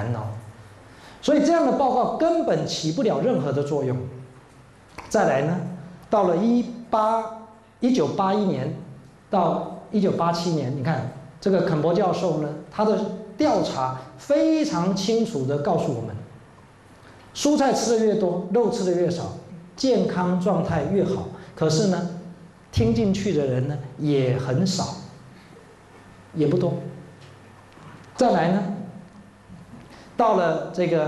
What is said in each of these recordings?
难哦。所以这样的报告根本起不了任何的作用。再来呢，到了1981年到1987年，你看这个肯博教授呢，他的调查非常清楚地告诉我们，蔬菜吃的越多，肉吃的越少，健康状态越好。可是呢，听进去的人呢也很少，也不多。再来呢，到了这个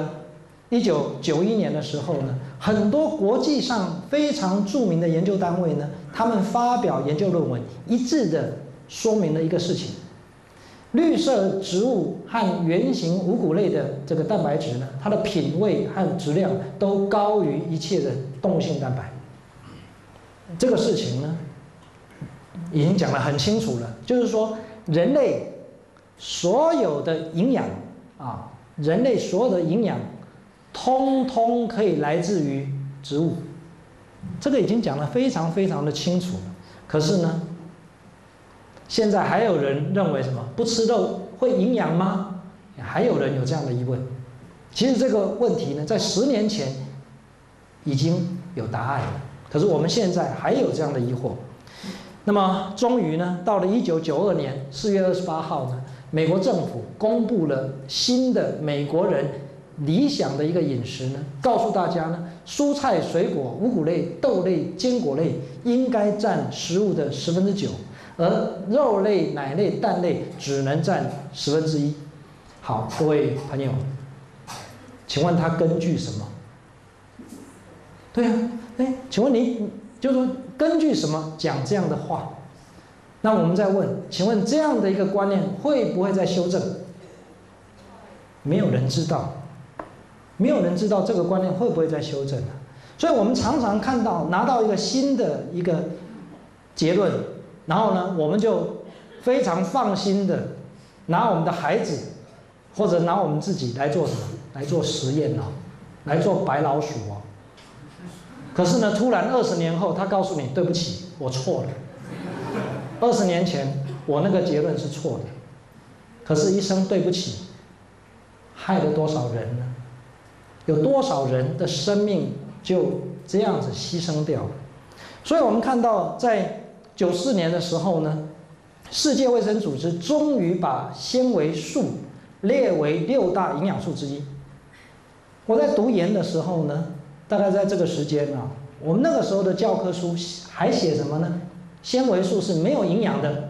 1991年的时候呢，很多国际上非常著名的研究单位呢，他们发表研究论文，一致的说明了一个事情：绿色植物和原型五谷类的这个蛋白质呢，它的品味和质量都高于一切的动物性蛋白。这个事情呢，已经讲得很清楚了，就是说人类所有的营养啊，人类所有的营养，通通可以来自于植物。这个已经讲得非常非常的清楚了。可是呢，现在还有人认为什么？不吃肉会营养吗？还有人有这样的疑问。其实这个问题呢，在10年前已经有答案了，可是我们现在还有这样的疑惑。那么终于呢，到了1992年4月28号呢，美国政府公布了新的美国人理想的一个饮食呢，告诉大家呢，蔬菜、水果、五谷类、豆类、坚果类应该占食物的1/10，而肉类、奶类、蛋类只能占1/10。好，各位朋友，请问他根据什么？对啊，请问你就说根据什么讲这样的话？那我们再问，请问这样的一个观念会不会再修正？没有人知道，没有人知道这个观念会不会再修正啊？所以我们常常看到拿到一个新的一个结论，然后呢，我们就非常放心的拿我们的孩子或者拿我们自己来做什么？来做实验哦，来做白老鼠哦。可是呢，突然20年后，他告诉你，对不起，我错了。20年前我那个结论是错的，可是一声对不起，害了多少人呢？有多少人的生命就这样子牺牲掉了？所以我们看到，在94年的时候呢，世界卫生组织终于把纤维素列为6大营养素之一。我在读研的时候呢，大概在这个时间啊，我们那个时候的教科书还写什么呢？纤维素是没有营养的，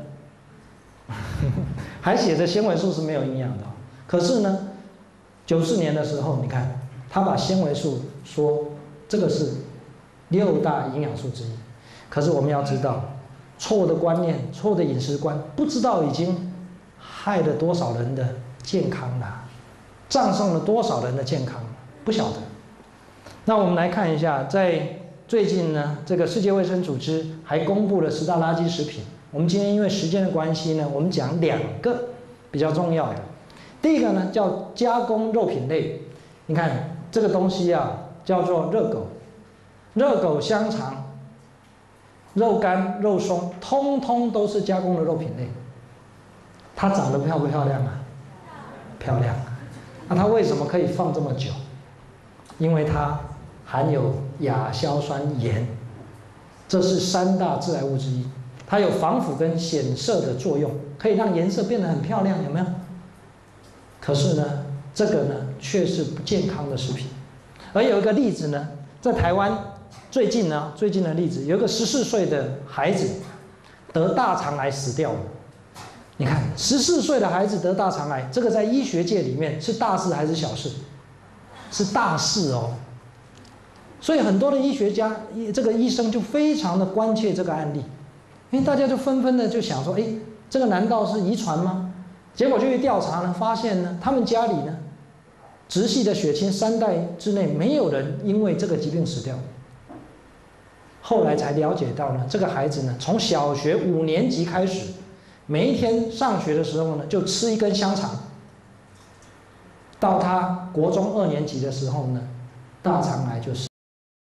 还写着纤维素是没有营养的。可是呢，94年的时候，你看他把纤维素说这个是6大营养素之一。可是我们要知道，错误的观念、错误的饮食观，不知道已经害了多少人的健康了，葬送了多少人的健康，不晓得。那我们来看一下，在最近呢，这个世界卫生组织还公布了10大垃圾食品。我们今天因为时间的关系呢，我们讲2个比较重要的。第一个呢叫加工肉品类，你看这个东西啊，叫做热狗、热狗香肠、肉干、肉松，通通都是加工的肉品类。它长得漂不漂亮啊？漂亮。那它为什么可以放这么久？因为它含有亚硝酸盐，这是3大致癌物之一。它有防腐跟显色的作用，可以让颜色变得很漂亮，有没有？可是呢，这个呢却是不健康的食品。而有一个例子呢，在台湾最近的例子，有一个14岁的孩子得大肠癌死掉了。你看，14岁的孩子得大肠癌，这个在医学界里面是大事还是小事？是大事哦。所以很多的医学家、这个医生就非常的关切这个案例，因为大家就纷纷的就想说，这个难道是遗传吗？结果就去调查呢，发现呢，他们家里呢，直系的血亲3代之内没有人因为这个疾病死掉。后来才了解到呢，这个孩子呢，从小学5年级开始，每一天上学的时候呢，就吃1根香肠。到他国中2年级的时候呢，大肠癌就